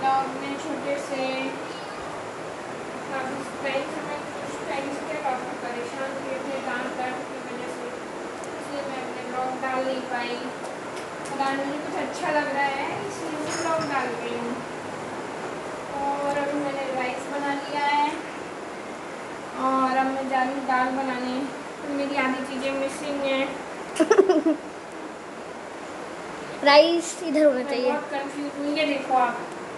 Blog में छोटे से काफ़ी टाइम से मैं कुछ टाइम से काफ़ी परेशान हुए थे दांत दर्द की वजह से, इसलिए मैं अपने ब्लॉग डाल नहीं पाई। और आज मुझे कुछ अच्छा लग रहा है इसलिए मैं ब्लॉग डाल रही हूँ। और अभी मैंने राइस बना लिया है और अब मैं जा रही हूँ दाल बनाने। तो मेरी आधी चीज़ें मिसिंग हैं। राइस इधर होना चाहिए। बहुत कंफ्यूज हूँ। ये देखो आप,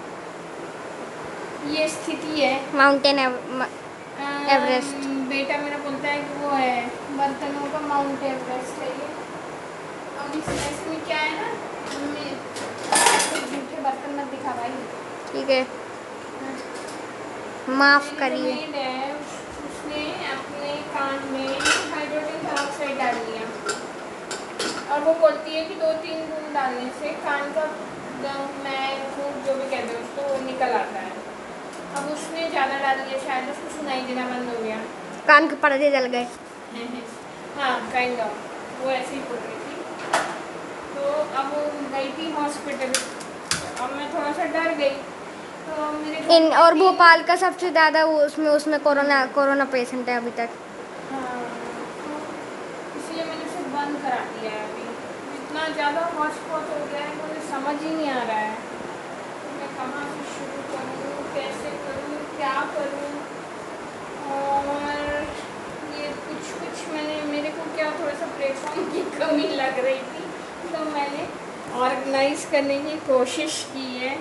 ये स्थिति है। Mountain Everest. बेटा मेरा बोलता है कि वो है बर्तनों का माउंट एवरेस्ट है ये। अब इसमें क्या है ना, झूठे बर्तन मत दिखा भाई। ठीक है, माफ करिए। मेड है, उसने अपने कान में हाइड्रोजन पेरोक्साइड डाल दिया और वो बोलती है कि 2-3 बूंद डालने से कान का मैल फूट जो भी कहते हैं उसको वो निकल आता है। अब उसने ज़्यादा डाल दिया, शायद उसको सुनाई देना बंद हो गया, कान के पर्दे जल गए। हाँ काइंड ऑफ, वो ऐसे ही बोल रही थी। तो अब वो गई थी हॉस्पिटल। अब मैं थोड़ा सा डर गई तो मेरे और भोपाल का सबसे ज़्यादा वो उसमें कोरोना पेशेंट है अभी तक। हाँ, तो इसलिए मैंने उसे बंद करा दिया है। अभी इतना ज़्यादा हॉटस्पॉट हो गया है, मुझे समझ ही नहीं आ रहा है मैं कहाँ से शुरू करूँ, कैसे करूँ, क्या करूँ। और ये कुछ मेरे को क्या थोड़ा सा प्लेटफॉर्म की कमी लग रही थी, तो मैंने ऑर्गेनाइज करने की कोशिश की है।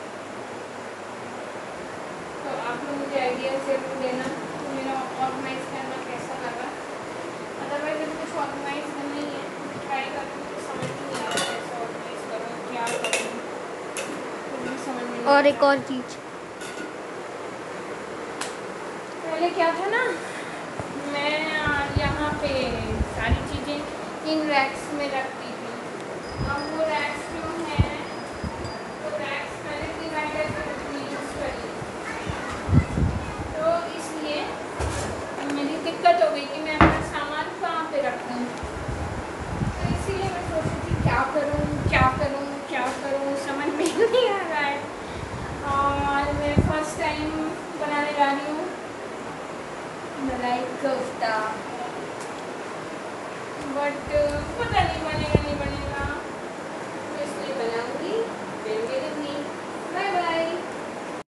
तो आप लोग मुझे आइडिया ज़रूर देना तो मेरा ऑर्गेनाइज करना कैसा लगा। अदरवाइज अभी कुछ ऑर्गेनाइज करना ही है, ट्राई करूँ तो समझ नहीं आ रहा है कैसे ऑर्गेनाइज करूँ, क्या करूँ, कुछ भी समझ में नहीं और आ एक रहा। और चीज़, पहले क्या था ना, मैं यहाँ पे सारी चीज़ें इन रैक्स में रखती थी। अब वो रैक्स जो हैं, वो रैक्स मैंने डिवाइडर से यूज़ करी, तो इसलिए अब मेरी दिक्कत हो गई कि मैं अपना सामान कहाँ पे रखूँ। तो इसीलिए मैं सोच रही थी क्या करूँ क्या करूँ क्या करूँ, समझ में नहीं आ रहा है। और मैं फर्स्ट टाइम बनाने जा रही हूँ मलाई कोफ्ता, बट पता